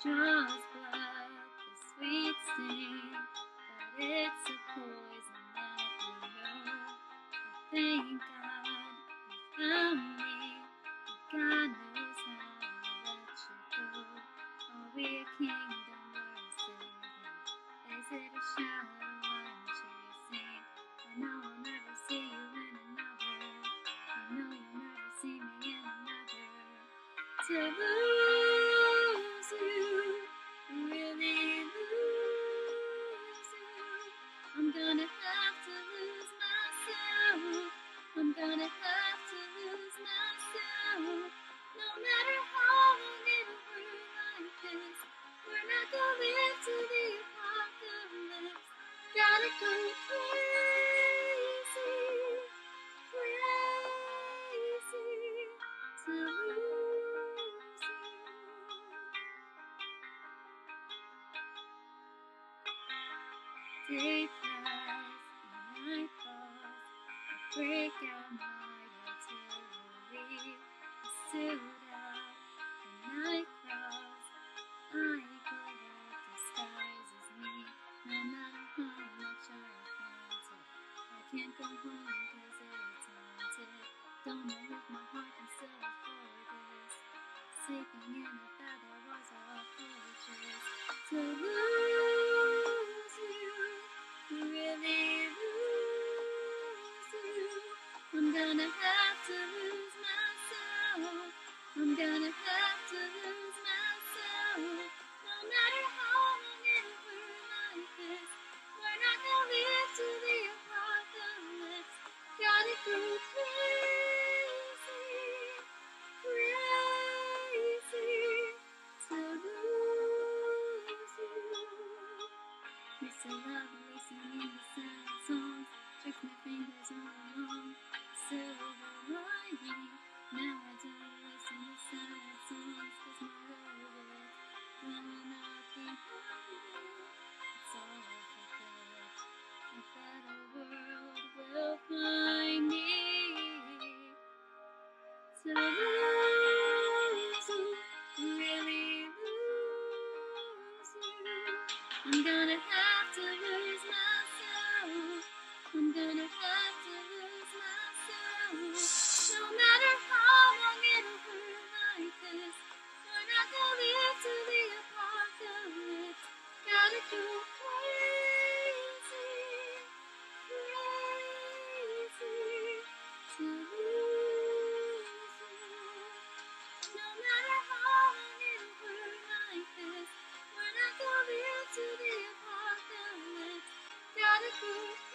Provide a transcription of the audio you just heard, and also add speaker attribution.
Speaker 1: Straws blood, the sweet sting, but it's a poison that we know. I thank God you found me, and God knows how to let you go. Are we a kingdom worth saving? Is it a shadow I'm chasing? I know I'll never see you in another. I know you'll never see me in another. To lose you, really lose you, I'm gonna have to lose myself. I'm gonna have to lose myself. No matter how long it'll hurt like this, we're not gonna live to the apocalypse. Gotta go crazy, crazy to lose you. Day flies, night falls, I break out my artillery. I suit up, the night crawls, I go out disguises me. No matter how much I flaunt it, I can't go home 'cause it's haunted. Don't know if my heart can still afford this. Sleeping in a bed that was a fortress. To lose you, really lose you, I'm gonna have to lose myself. I'm gonna have to lose myself. No matter how long it'll hurt like this, we're not gonna live to the apocalypse. Gotta go crazy, crazy to lose you. Used to love listening to sad songs, trick my fingers all along the silver lining. Now I don't listen to sad songs 'cause my overload blowing up behind me. It's all for good. A better world will find me. To lose you, really lose you, I'm gonna have to lose myself. I'm gonna have to lose myself. No matter how long it'll hurt like this, we're not gonna live to the apocalypse. Gotta go crazy, crazy to lose you. No matter how long it'll hurt like this, we're not gonna live to the apocalypse. Gotta go